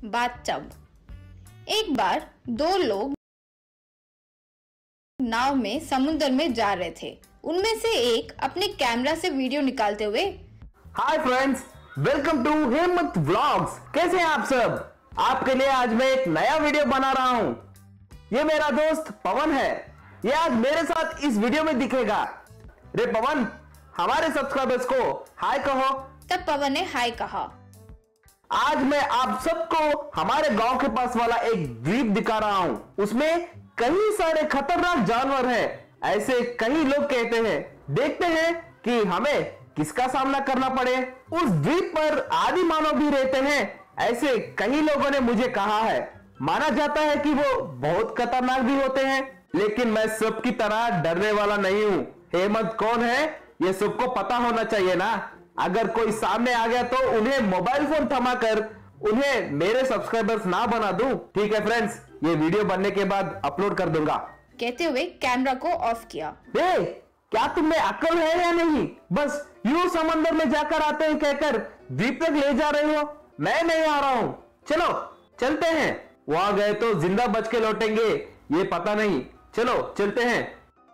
Bathtub. एक बार दो लोग नाव में समुद्र में जा रहे थे। उनमें से एक अपने कैमरा से वीडियो निकालते हुए, hi friends, welcome to Hemant vlogs. कैसे हैं आप सब? आपके लिए आज मैं एक नया वीडियो बना रहा हूं। ये मेरा दोस्त पवन है। ये आज मेरे साथ इस वीडियो में दिखेगा। रे पवन, हमारे सब्सक्राइबर्स को हाय कहो। तब पवन ने हाय कहा। आज मैं आप सबको हमारे गांव के पास वाला एक द्वीप दिखा रहा हूं। उसमें कई सारे खतरनाक जानवर हैं। ऐसे कई लोग कहते हैं। देखते हैं कि हमें किसका सामना करना पड़े। उस द्वीप पर आदि मानव भी रहते हैं, ऐसे कई लोगों ने मुझे कहा है। माना जाता है कि वो बहुत खतरनाक भी होते हैं, लेकिन मैं सबकी तरह डरने वाला नहीं हूँ। हेमंत कौन है ये सबको पता होना चाहिए ना। अगर कोई सामने आ गया तो उन्हें मोबाइल फोन थमाकर उन्हें मेरे सब्सक्राइबर्स ना बना दूं। ठीक है फ्रेंड्स, ये वीडियो बनने के बाद अपलोड कर दूंगा। कहते हुए कैमरा को ऑफ किया। क्या तुम्हें अक्ल है या नहीं? बस यूं समंदर में जाकर आते हैं कहकर द्वीप तक ले जा रहे हो। मैं नहीं आ रहा हूं। चलो चलते हैं। वहां गए तो जिंदा बच के लौटेंगे ये पता नहीं। चलो चलते हैं।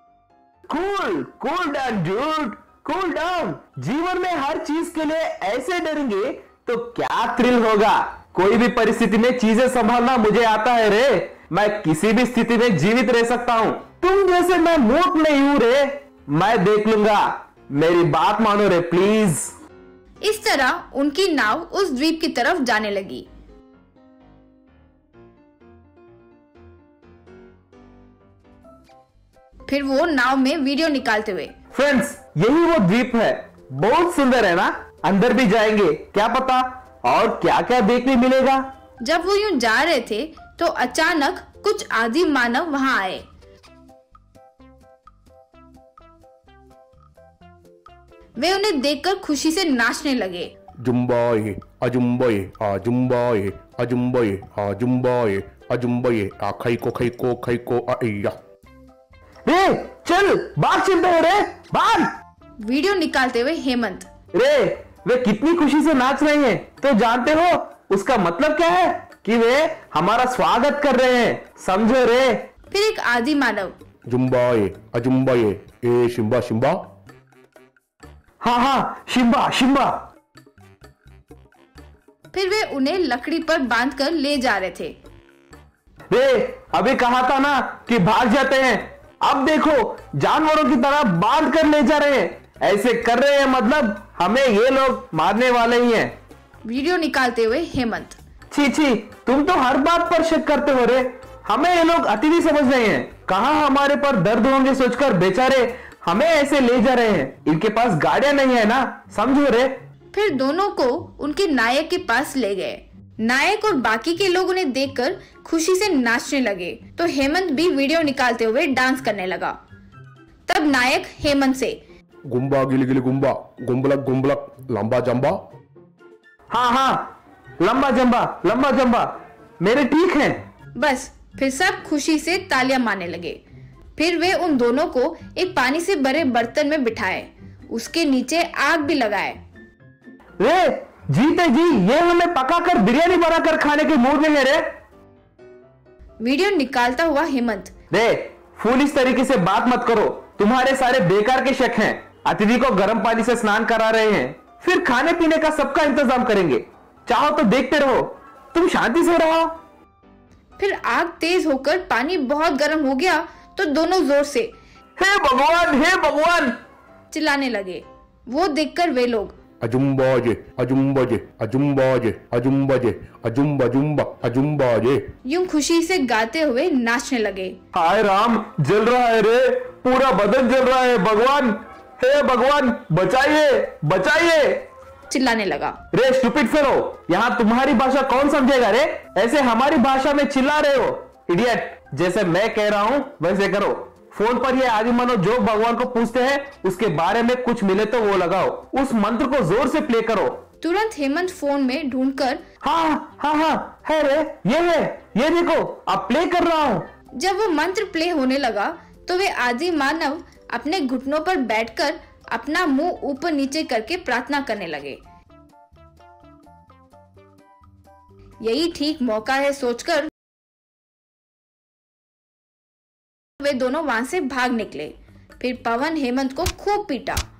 Cool down dude, cool down. जीवन में हर चीज के लिए ऐसे डरेंगे तो क्या थ्रिल होगा। कोई भी परिस्थिति में चीजें संभालना मुझे आता है रे। मैं किसी भी स्थिति में जीवित रह सकता हूँ। तुम जैसे मैं मूर्ख नहीं हूँ रे। मैं देख लूंगा। मेरी बात मानो रे प्लीज। इस तरह उनकी नाव उस द्वीप की तरफ जाने लगी। फिर वो नाव में वीडियो निकालते हुए, फ्रेंड्स, यही वो द्वीप है। बहुत सुंदर है ना। अंदर भी जाएंगे, क्या पता और क्या क्या देखने मिलेगा। जब वो यूं जा रहे थे तो अचानक कुछ आदि मानव वहां आए। वे उन्हें देखकर खुशी से नाचने लगे। जुम्बाए अजुम्बाए आजुम्बाए अजुम्बाए आजुम्बाए अजुम्बाए आ खैको आइया। रे चल, बाहर चलते हैं रे, बाहर। वीडियो निकालते हुए हेमंत, रे वे कितनी खुशी से नाच रहे हैं तो जानते हो उसका मतलब क्या है? कि वे हमारा स्वागत कर रहे हैं, समझो रे। फिर एक आदि मानव, जुम्बाए अजुम्बाए ए शिम्बा शिम्बा। हाँ शिम्बा शिम्बा। फिर वे उन्हें लकड़ी पर बांधकर ले जा रहे थे। रे अभी कहा था ना कि भाग जाते हैं। अब देखो जानवरों की तरह बांध कर ले जा रहे हैं। ऐसे कर रहे हैं मतलब हमें ये लोग मारने वाले ही हैं। वीडियो निकालते हुए हेमंत, छी, तुम तो हर बात पर शक करते हो रे। हमें ये लोग अतिथि समझ रहे हैं। कहाँ हमारे पर दर्द होंगे सोचकर बेचारे हमें ऐसे ले जा रहे हैं। इनके पास गाड़ियां नहीं है ना, समझो रे। फिर दोनों को उनके नायक के पास ले गए। नायक और बाकी के लोग उन्हें देखकर खुशी से नाचने लगे तो हेमंत भी वीडियो निकालते हुए डांस करने लगा। तब नायक हेमंत से, गुम्बा गिली गिली गुम्बा गुम्बलक लंबा जंबा। हाँ लंबा जंबा मेरे ठीक है। बस फिर सब खुशी से तालियां मारने लगे। फिर वे उन दोनों को एक पानी से भरे बर्तन में बिठाए। उसके नीचे आग भी लगाए। रे जीते जी ये हमें पकाकर बिरयानी बनाकर खाने के मूड में है रे। वीडियो निकालता हुआ हेमंत, रे फूल इस तरीके से बात मत करो। तुम्हारे सारे बेकार के शक हैं। अतिथि को गर्म पानी से स्नान करा रहे हैं, फिर खाने पीने का सबका इंतजाम करेंगे। चाहो तो देखते रहो, तुम शांति से रहो। फिर आग तेज होकर पानी बहुत गर्म हो गया तो दोनों जोर से हे भगवान चिल्लाने लगे। वो देखकर वे लोग अजुम्बाजे अजुम्बाजे अजुम्बाजे अजुम्बाजे अजुम्बा जुम्बा अजुम्बाजे यूं खुशी से गाते हुए नाचने लगे। हाय राम, जल रहा है रे, पूरा बदन जल रहा है। भगवान, हे भगवान, बचाइए चिल्लाने लगा। रे स्टूपिड फेलो, यहाँ तुम्हारी भाषा कौन समझेगा रे? ऐसे हमारी भाषा में चिल्ला रहे हो। इडियट, जैसे मैं कह रहा हूँ वैसे करो। फोन पर ये आदि मानव जो भगवान को पूछते हैं उसके बारे में कुछ मिले तो वो लगाओ। उस मंत्र को जोर से प्ले करो। तुरंत हेमंत फोन में ढूंढकर, हाँ है रे, ये देखो अब प्ले कर रहा हूँ। जब वो मंत्र प्ले होने लगा तो वे आदि मानव अपने घुटनों पर बैठकर अपना मुंह ऊपर नीचे करके प्रार्थना करने लगे। यही ठीक मौका है सोचकर वे दोनों वहां से भाग निकले। फिर पवन हेमंत को खूब पीटा